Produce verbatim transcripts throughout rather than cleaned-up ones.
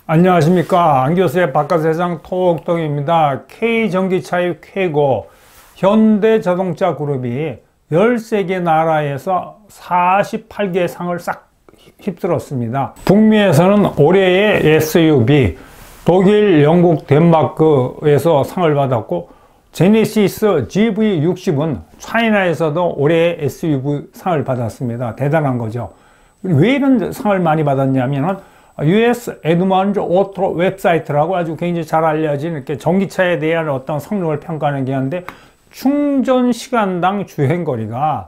안녕하십니까. 안교수의 바깥세상 톡톡입니다. K전기차의 쾌고 현대자동차 그룹이 열세 개 나라에서 사십팔 개 상을 싹 휩쓸었습니다. 북미에서는 올해의 에스유브이, 독일, 영국, 덴마크에서 상을 받았고, 제네시스 지브이 육십은 차이나에서도 올해의 에스유브이 상을 받았습니다. 대단한 거죠. 왜 이런 상을 많이 받았냐면은 유에스 에드먼즈 오토 웹사이트라고 아주 굉장히 잘 알려진 이렇게 전기차에 대한 어떤 성능을 평가하는 게 있는데, 충전 시간당 주행거리가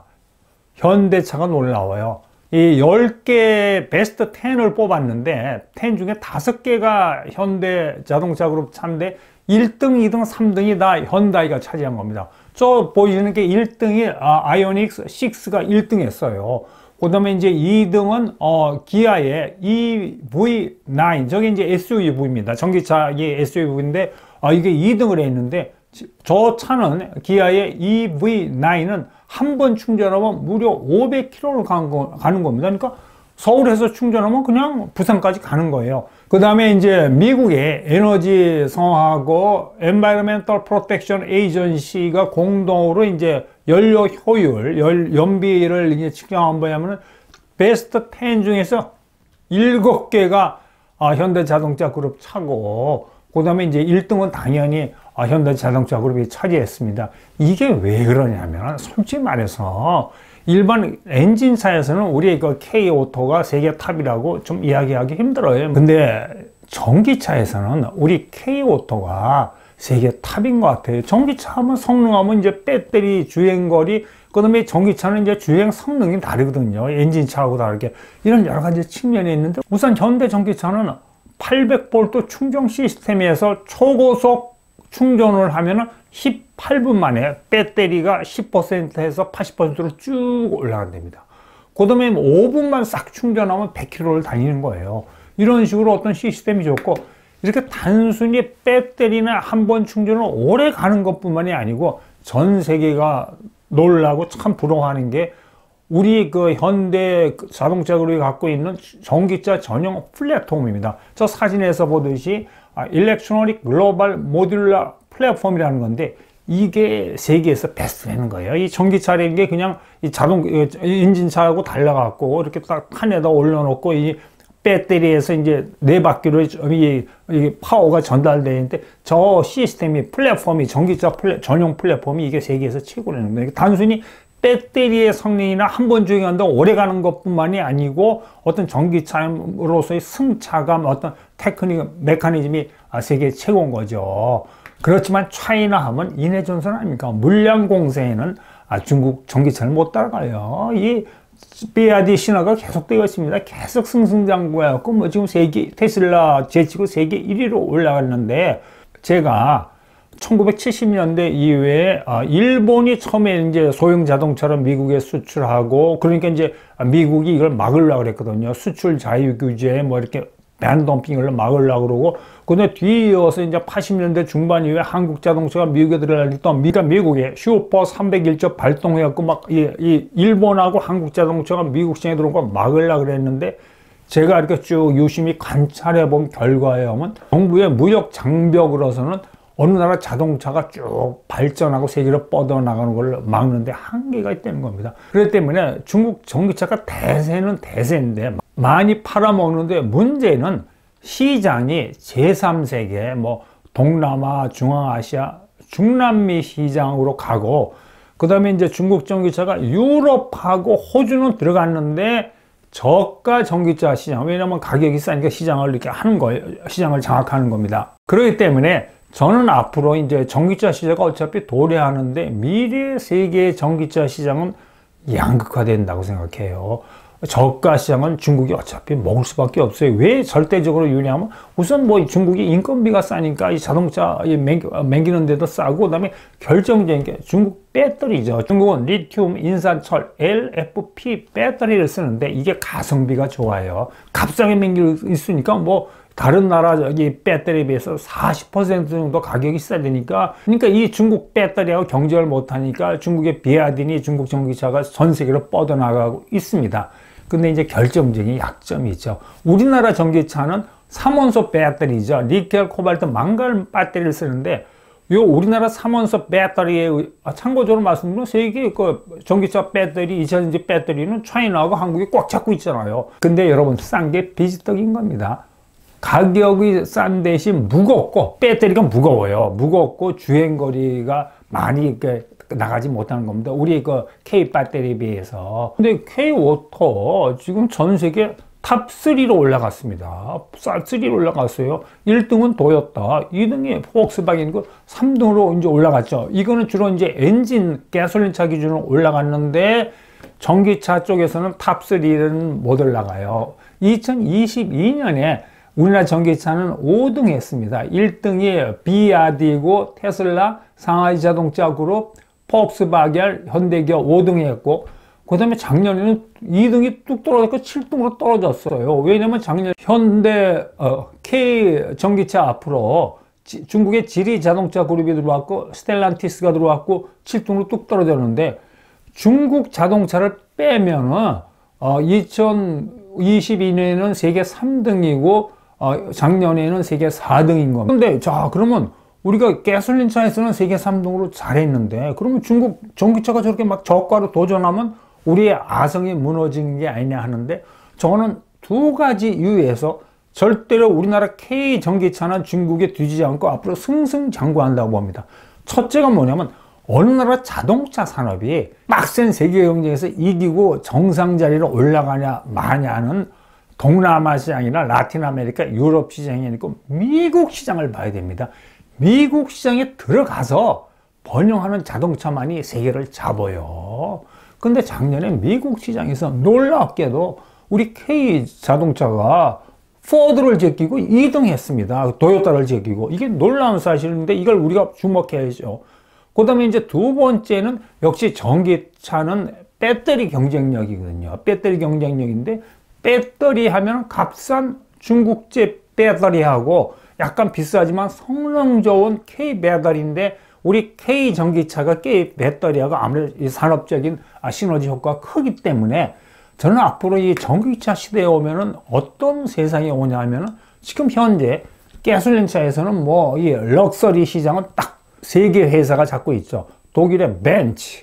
현대차가 놀라워요. 이 열 개 베스트 십을 뽑았는데 십 중에 다섯 개가 현대 자동차 그룹 차인데 일 등, 이 등, 삼 등이 다 현다이가 차지한 겁니다. 저 보이시는 게 일 등이 아, 아이오닉스 육가 일 등 했어요. 그 다음에 이제 이 등은 어, 기아의 이브이 나인, 저게 이제 에스유브이입니다. 전기차의 에스유브이인데 어, 이게 이 등을 했는데, 저 차는 기아의 이브이 나인은 한 번 충전하면 무려 오백 킬로미터를 가는, 거, 가는 겁니다. 그러니까 서울에서 충전하면 그냥 부산까지 가는 거예요. 그 다음에 이제 미국의 에너지 성하고 Environmental Protection Agency가 공동으로 이제 연료 효율, 열, 연비를 이제 측정한 뭐냐면은 베스트 십 중에서 일곱 개가 아, 현대자동차 그룹 차고, 그 다음에 이제 일 등은 당연히 아, 현대자동차 그룹이 차지했습니다. 이게 왜 그러냐면, 솔직히 말해서 일반 엔진차에서는 우리 그 K오토가 세계 탑이라고 좀 이야기하기 힘들어요. 근데 전기차에서는 우리 K오토가 세계 탑인 것 같아요. 전기차 하면 성능하면 이제 배터리, 주행거리, 그 다음에 전기차는 이제 주행 성능이 다르거든요. 엔진차하고 다르게. 이런 여러 가지 측면이 있는데, 우선 현대 전기차는 팔백 볼트 충전 시스템에서 초고속 충전을 하면은 십팔 분 만에 배터리가 십 퍼센트에서 팔십 퍼센트로 쭉 올라간답니다. 그 다음에 오 분만 싹 충전하면 백 킬로미터를 다니는 거예요. 이런 식으로 어떤 시스템이 좋고, 이렇게 단순히 배터리나 한 번 충전을 오래 가는 것 뿐만이 아니고, 전 세계가 놀라고 참 부러워하는 게 우리 그 현대 자동차 그룹이 갖고 있는 전기차 전용 플랫폼입니다. 저 사진에서 보듯이 일렉트로닉 글로벌 모듈러 플랫폼이라는 건데, 이게 세계에서 베스트라는 거예요. 이 전기차라는 게 그냥 이 자동 엔진차하고 달라갖고 이렇게 딱 판에다 올려놓고 이 배터리에서 이제 네 바퀴로 이, 이 파워가 전달되는데, 저 시스템이 플랫폼이 전기차 플랫, 전용 플랫폼이 이게 세계에서 최고라는 거예요. 단순히 배터리의 성능이나 한 번 주행한다고 오래 가는 것뿐만이 아니고, 어떤 전기차로서의 승차감, 어떤 테크닉, 메커니즘이 세계 최고인 거죠. 그렇지만 차이나 하면 인해전선 아닙니까? 물량 공세에는 중국 전기차를 못 따라가요. 이 비와이디 신화가 계속되고 있습니다. 계속 승승장구해갖고 뭐 지금 세계 테슬라 제치고 세계 일 위로 올라갔는데, 제가 천구백칠십 년대 이후에 일본이 처음에 이제 소형 자동차를 미국에 수출하고, 그러니까 이제 미국이 이걸 막으려고 그랬거든요. 수출 자유 규제 뭐 이렇게 반덤핑을 막으려고 그러고, 근데 뒤이어서 이제 팔십 년대 중반 이후에 한국 자동차가 미국에 들어가니까 그러니까 미국에 슈퍼 삼백일 조 발동해갖고 막 이, 이 일본하고 한국 자동차가 미국 시장에 들어온 거 막으려고 그랬는데, 제가 이렇게 쭉 유심히 관찰해 본 결과에 하면 정부의 무역 장벽으로서는 어느 나라 자동차가 쭉 발전하고 세계로 뻗어나가는 걸 막는데 한계가 있다는 겁니다. 그렇기 때문에 중국 전기차가 대세는 대세인데 많이 팔아먹는데, 문제는 시장이 제삼 세계, 뭐 동남아, 중앙아시아, 중남미 시장으로 가고, 그 다음에 이제 중국 전기차가 유럽하고 호주는 들어갔는데 저가 전기차 시장, 왜냐면 가격이 싸니까 시장을 이렇게 하는 거예요. 시장을 장악하는 겁니다. 그렇기 때문에 저는 앞으로 이제 전기차 시장이 어차피 도래하는데, 미래 세계 전기차 시장은 양극화된다고 생각해요. 저가 시장은 중국이 어차피 먹을 수밖에 없어요. 왜 절대적으로 유리하면, 우선 뭐 중국이 인건비가 싸니까 이 자동차 맹기는 데도 싸고, 그 다음에 결정적인 게 중국 배터리죠. 중국은 리튬, 인산철, 엘에프피 배터리를 쓰는데 이게 가성비가 좋아요. 값싸게 맹기를 있으니까 뭐 다른 나라 저기 배터리에 비해서 사십 퍼센트 정도 가격이 싸야 되니까, 그러니까 이 중국 배터리하고 경쟁을 못하니까 중국의 비아디니 중국 전기차가 전 세계로 뻗어나가고 있습니다. 근데 이제 결정적인 약점이 있죠. 우리나라 전기차는 삼원소 배터리죠. 니켈, 코발트, 망갈 배터리를 쓰는데 요 우리나라 삼원소 배터리의 아, 참고적으로 말씀드리면 세계 그 전기차 배터리, 이차전지 배터리는 차이나하고 한국이 꽉 잡고 있잖아요. 근데 여러분 싼 게 비지떡인 겁니다. 가격이 싼 대신 무겁고 배터리가 무거워요. 무겁고 주행거리가 많이 이렇게 나가지 못하는 겁니다. 우리 그 K 배터리에 비해서. 근데 K 오토 지금 전 세계 탑 쓰리로 올라갔습니다. 쓰리로 올라갔어요. 일 등은 도요타, 이 등이 폭스바겐이고 삼 등으로 이제 올라갔죠. 이거는 주로 이제 엔진 가솔린차 기준으로 올라갔는데 전기차 쪽에서는 탑 쓰리는 못 올라가요. 이천이십이 년에 우리나라 전기차는 오 등 했습니다. 일 등이 비아디고 테슬라, 상하이 자동차 그룹, 폭스바겐, 현대기아 오 등 했고, 그 다음에 작년에는 이 등이 뚝 떨어졌고 칠 등으로 떨어졌어요. 왜냐면 작년 현대 어, K 전기차 앞으로 지, 중국의 지리 자동차 그룹이 들어왔고 스텔란티스가 들어왔고 칠 등으로 뚝 떨어졌는데, 중국 자동차를 빼면은 어, 이천이십이 년에는 세계 삼 등이고 어, 작년에는 세계 사 등인 겁니다. 근데 자 그러면 우리가 가솔린차에서는 세계 삼 등으로 잘했는데, 그러면 중국 전기차가 저렇게 막 저가로 도전하면 우리의 아성이 무너지는 게 아니냐 하는데, 저는 두 가지 이유에서 절대로 우리나라 K 전기차는 중국에 뒤지지 않고 앞으로 승승장구한다고 봅니다. 첫째가 뭐냐면 어느 나라 자동차 산업이 빡센 세계 경쟁에서 이기고 정상 자리로 올라가냐 마냐는 동남아 시장이나 라틴 아메리카, 유럽 시장이 아니고 미국 시장을 봐야 됩니다. 미국 시장에 들어가서 번영하는 자동차만이 세계를 잡아요. 근데 작년에 미국 시장에서 놀랍게도 우리 K 자동차가 포드를 제끼고 이 등 했습니다. 도요타를 제끼고. 이게 놀라운 사실인데 이걸 우리가 주목해야죠. 그 다음에 이제 두 번째는 역시 전기차는 배터리 경쟁력이거든요. 배터리 경쟁력인데, 배터리 하면 값싼 중국제 배터리하고 약간 비싸지만 성능 좋은 K 배터리인데, 우리 K 전기차가 K 배터리하고 아무래도 산업적인 시너지 효과가 크기 때문에 저는 앞으로 이 전기차 시대에 오면은 어떤 세상이 오냐 하면은, 지금 현재 가솔린차에서는 뭐 이 럭셔리 시장은 딱 세 개 회사가 잡고 있죠. 독일의 벤츠,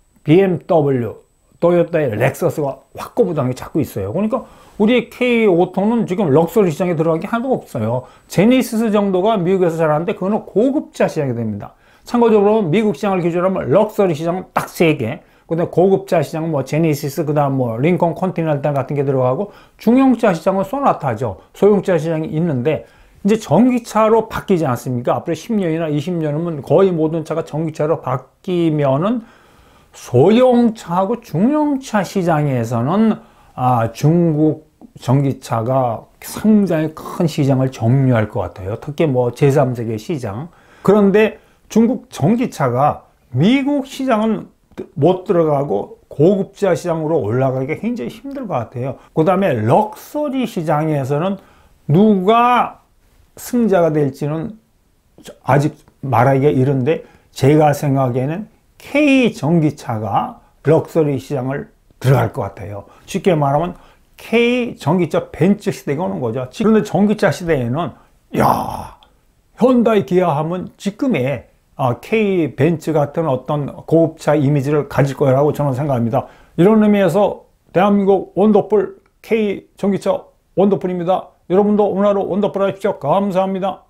비엠더블유, 도요타의 렉서스가 확고부당하게 잡고 있어요. 그러니까 우리 K 오토는 지금 럭셔리 시장에 들어간 게 하나도 없어요. 제네시스 정도가 미국에서 잘하는데 그거는 고급차 시장이 됩니다. 참고적으로 미국 시장을 기준으로 하면 럭셔리 시장은 딱 세 개, 그 다음에 고급차 시장은 뭐 제네시스, 그 다음 뭐 링컨 컨티넨탈 같은 게 들어가고, 중형차 시장은 소나타죠. 소형차 시장이 있는데, 이제 전기차로 바뀌지 않습니까? 앞으로 십 년이나 이십 년이면 거의 모든 차가 전기차로 바뀌면은 소형차하고 중형차 시장에서는 아, 중국 전기차가 상당히 큰 시장을 점유할 것 같아요. 특히 뭐 제삼 세계 시장. 그런데 중국 전기차가 미국 시장은 못 들어가고 고급차 시장으로 올라가기가 굉장히 힘들 것 같아요. 그 다음에 럭셔리 시장에서는 누가 승자가 될지는 아직 말하기가 이른데, 제가 생각에는 K 전기차가 럭셔리 시장을 들어갈 것 같아요. 쉽게 말하면 K 전기차 벤츠 시대가 오는 거죠. 그런데 전기차 시대에는 야, 현다이 기아 하면 지금의 K 벤츠 같은 어떤 고급차 이미지를 가질 거라고 저는 생각합니다. 이런 의미에서 대한민국 원더풀 K 전기차 원더풀입니다. 여러분도 오늘 하루 원더풀 하십시오. 감사합니다.